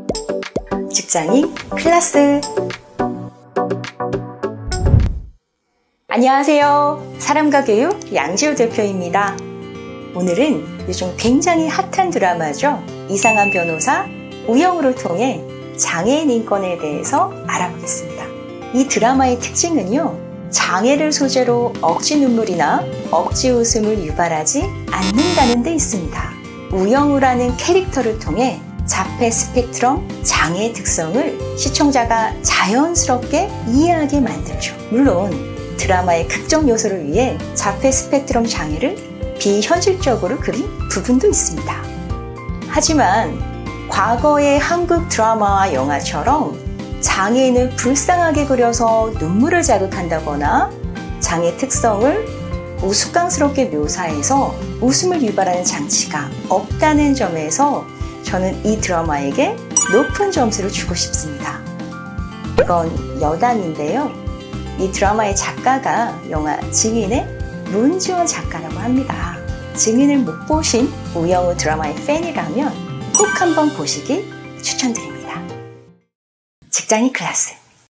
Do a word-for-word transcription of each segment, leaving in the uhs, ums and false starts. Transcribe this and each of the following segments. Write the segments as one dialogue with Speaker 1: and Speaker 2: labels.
Speaker 1: 직장인 클래스. 안녕하세요. 사람과 교육 양지호 대표입니다. 오늘은 요즘 굉장히 핫한 드라마죠. 이상한 변호사 우영우를 통해 장애인 인권에 대해서 알아보겠습니다. 이 드라마의 특징은요, 장애를 소재로 억지 눈물이나 억지 웃음을 유발하지 않는다는 데 있습니다. 우영우라는 캐릭터를 통해 자폐 스펙트럼 장애의 특성을 시청자가 자연스럽게 이해하게 만들죠. 물론 드라마의 극적 요소를 위해 자폐 스펙트럼 장애를 비현실적으로 그린 부분도 있습니다. 하지만 과거의 한국 드라마와 영화처럼 장애인을 불쌍하게 그려서 눈물을 자극한다거나 장애 특성을 우스꽝스럽게 묘사해서 웃음을 유발하는 장치가 없다는 점에서 저는 이 드라마에게 높은 점수를 주고 싶습니다. 이건 여담인데요. 이 드라마의 작가가 영화 증인의 문지원 작가라고 합니다. 증인을 못 보신 우영우 드라마의 팬이라면 꼭 한번 보시길 추천드립니다. 직장인 클래스.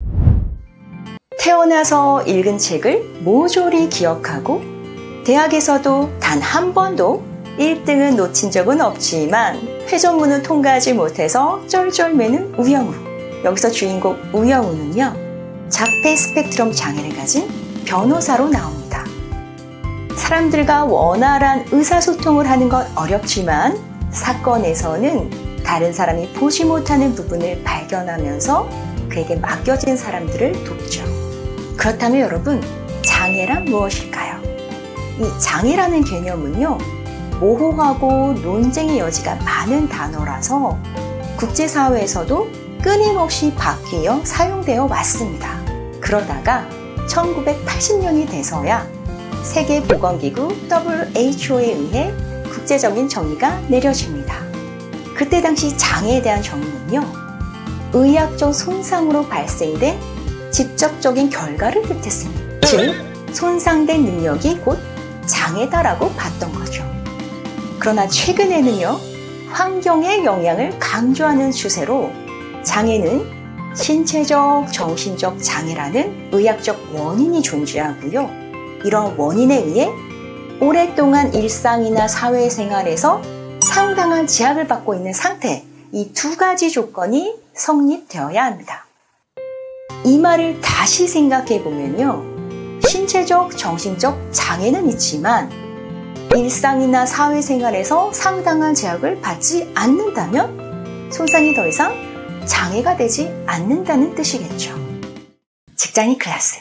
Speaker 1: 태어나서 읽은 책을 모조리 기억하고 대학에서도 단 한 번도 일 등은 놓친 적은 없지만 회전문을 통과하지 못해서 쩔쩔매는 우영우. 여기서 주인공 우영우는요, 자폐 스펙트럼 장애를 가진 변호사로 나옵니다. 사람들과 원활한 의사소통을 하는 건 어렵지만 사건에서는 다른 사람이 보지 못하는 부분을 발견하면서 그에게 맡겨진 사람들을 돕죠. 그렇다면 여러분, 장애란 무엇일까요? 이 장애라는 개념은요, 모호하고 논쟁의 여지가 많은 단어라서 국제사회에서도 끊임없이 바뀌어 사용되어 왔습니다. 그러다가 천구백팔십 년이 돼서야 세계보건기구 더블유 에이치 오에 의해 국제적인 정의가 내려집니다. 그때 당시 장애에 대한 정의는요, 의학적 손상으로 발생된 직접적인 결과를 뜻했습니다. 즉, 손상된 능력이 곧 장애다라고 봤던 거죠. 그러나 최근에는요, 환경의 영향을 강조하는 추세로 장애는 신체적, 정신적 장애라는 의학적 원인이 존재하고요. 이런 원인에 의해 오랫동안 일상이나 사회생활에서 상당한 제약을 받고 있는 상태, 이 두 가지 조건이 성립되어야 합니다. 이 말을 다시 생각해 보면요, 신체적, 정신적 장애는 있지만 일상이나 사회생활에서 상당한 제약을 받지 않는다면 손상이 더 이상 장애가 되지 않는다는 뜻이겠죠. 직장인 클래스.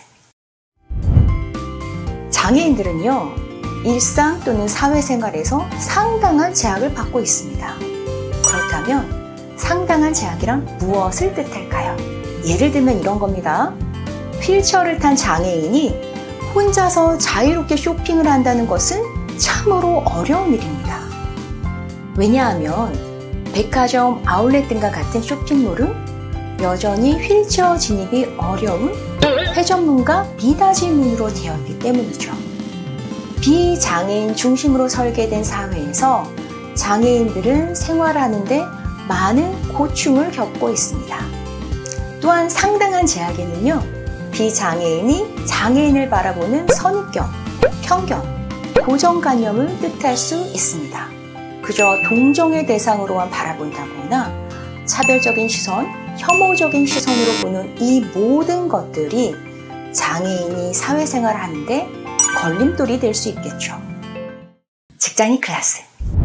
Speaker 1: 장애인들은요, 일상 또는 사회생활에서 상당한 제약을 받고 있습니다. 그렇다면 상당한 제약이란 무엇을 뜻할까요? 예를 들면 이런 겁니다. 휠체어를 탄 장애인이 혼자서 자유롭게 쇼핑을 한다는 것은 참으로 어려운 일입니다. 왜냐하면 백화점, 아울렛 등과 같은 쇼핑몰은 여전히 휠체어 진입이 어려운 회전문과 미닫이 문으로 되어 있기 때문이죠. 비장애인 중심으로 설계된 사회에서 장애인들은 생활하는데 많은 고충을 겪고 있습니다. 또한 상당한 제약에는요, 비장애인이 장애인을 바라보는 선입견, 편견, 고정관념을 뜻할 수 있습니다. 그저 동정의 대상으로만 바라본다거나 차별적인 시선, 혐오적인 시선으로 보는 이 모든 것들이 장애인이 사회생활을 하는데 걸림돌이 될 수 있겠죠. 직장인 클래스.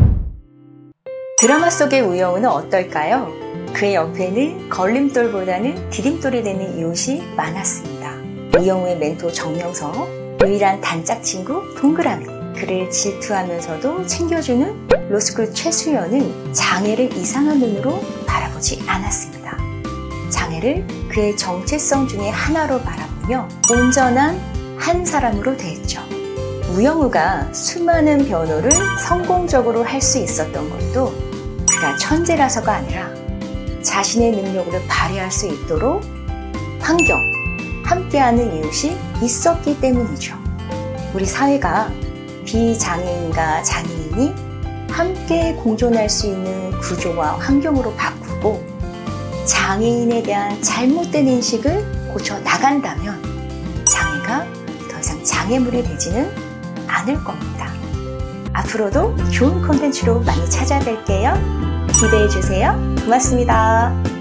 Speaker 1: 드라마 속의 우영우는 어떨까요? 그의 옆에는 걸림돌보다는 디딤돌이 되는 이웃이 많았습니다. 우영우의 멘토 정명서, 유일한 단짝 친구 동그라미, 그를 질투하면서도 챙겨주는 로스쿨 최수연은 장애를 이상한 눈으로 바라보지 않았습니다. 장애를 그의 정체성 중에 하나로 바라보며 온전한 한 사람으로 대했죠. 우영우가 수많은 변호를 성공적으로 할 수 있었던 것도 그가 천재라서가 아니라 자신의 능력을 발휘할 수 있도록 환경, 함께하는 이웃이 있었기 때문이죠. 우리 사회가 비장애인과 장애인이 함께 공존할 수 있는 구조와 환경으로 바꾸고 장애인에 대한 잘못된 인식을 고쳐 나간다면 장애가 더 이상 장애물이 되지는 않을 겁니다. 앞으로도 좋은 콘텐츠로 많이 찾아뵐게요. 기대해주세요. 고맙습니다.